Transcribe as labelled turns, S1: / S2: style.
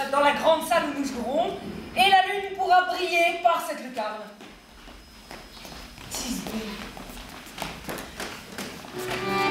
S1: dans la grande salle où nous jouerons, et la lune pourra briller par cette lucarne. Tisbé.